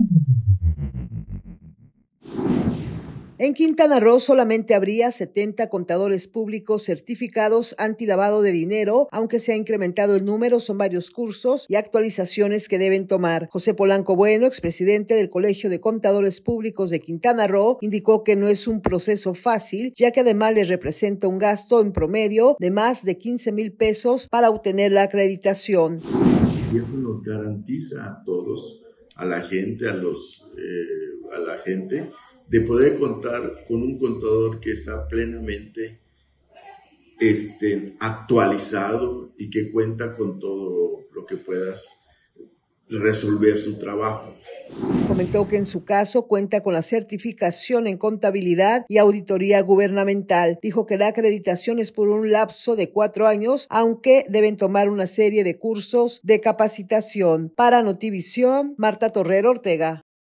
En Quintana Roo solamente habría 70 contadores públicos certificados antilavado de dinero, aunque se ha incrementado el número, son varios cursos y actualizaciones que deben tomar. José Polanco Bueno, expresidente del Colegio de Contadores Públicos de Quintana Roo, indicó que no es un proceso fácil, ya que además les representa un gasto en promedio de más de 15,000 pesos para obtener la acreditación. Y eso nos garantiza a todos, a la gente, de poder contar con un contador que está plenamente actualizado y que cuenta con todo lo que puedas resolver su trabajo. Comentó que en su caso cuenta con la certificación en contabilidad y auditoría gubernamental. Dijo que la acreditación es por un lapso de 4 años, aunque deben tomar una serie de cursos de capacitación. Para Notivisión, Marta Torrero Ortega.